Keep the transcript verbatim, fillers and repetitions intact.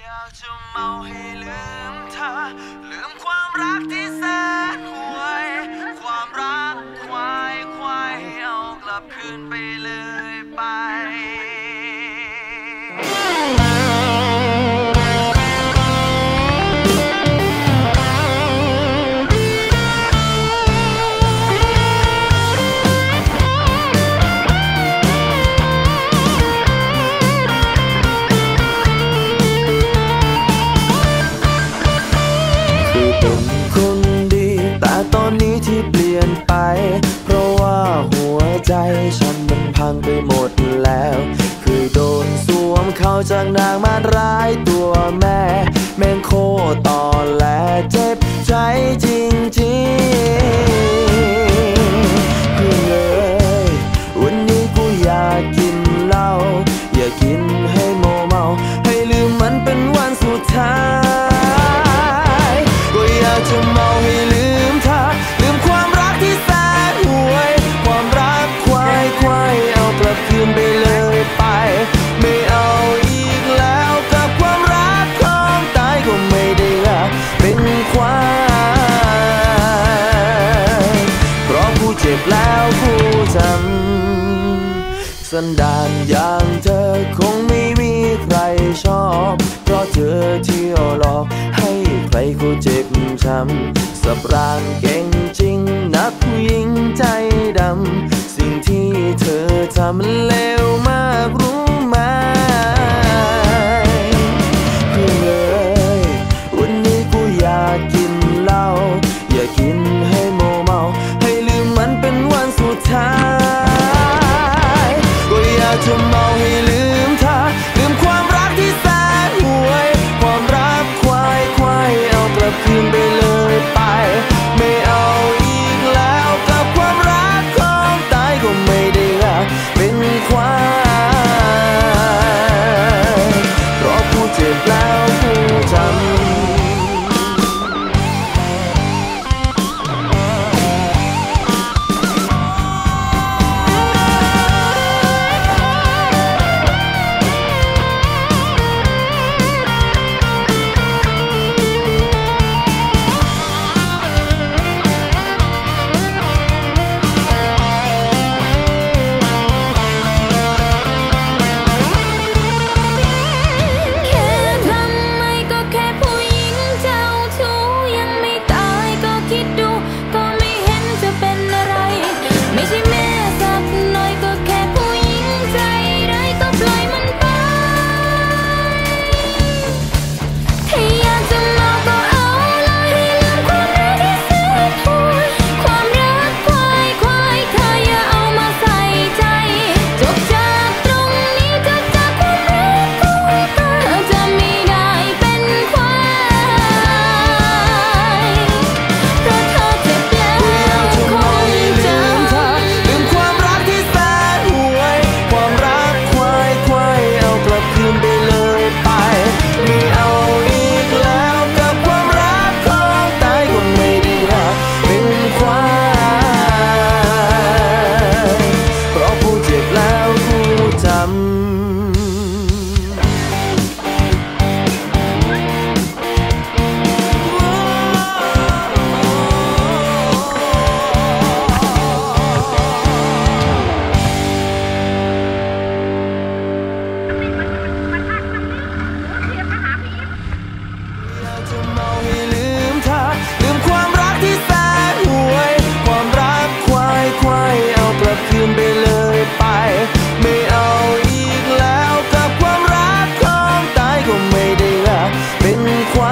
อยากจะเมาให้ลืมเธอลืมความรักที่แสนห่วยความรักควายควายเอากลับคืนไปเลยไปตอนนี้ที่เปลี่ยนไปเพราะว่าหัวใจฉันมันพังไปหมดแล้วคือโดนสวมเขาจากนางมารร้ายตัวแม่แม่งโคตอแหลเจ็บใจจริงๆเพื่อนเอ้ยวันนี้กูอยากกินเหล้าอยากกินให้โมเมาให้ลืมมันเป็นวันสุดท้ายก็อยากจะเมาให้ลืมลืมความรักที่แสนห่วยความรักควายควายเอากลับคืนไปเลยไปไม่เอาอีกแล้วกับความรักของตายก็ไม่ได้รักเป็นควายเพราะกูเจ็บแล้วกูจำสันดานอย่างเธอคงไม่มีใครชอบเพราะเธอเที่ยวหลอกให้ใครเขาเจ็บช้ำสับรางเก่งจริงนักผู้หญิงใจดำสิ่งที่เธอทำมันเลวมากรู้ไหมเพื่อนเอ้ยวันนี้กูอยากกินเหล้าอยากกินให้โมเมาให้ลืมมันเป็นวันสุดท้ายก็อยากจะเมาให้ลืมเธอลืมความรักที่แสนห่วยความรักควายควายเอากลับคืนไปเลยไปไม่เอาอีกแล้วกับความรักของตายก็ไม่ได้รักเป็นควายเพราะกูเจ็บแล้วกูจำคืนไปเลยไปไม่เอาอีกแล้วกับความรักของตายก็ไม่ได้รักเป็นคว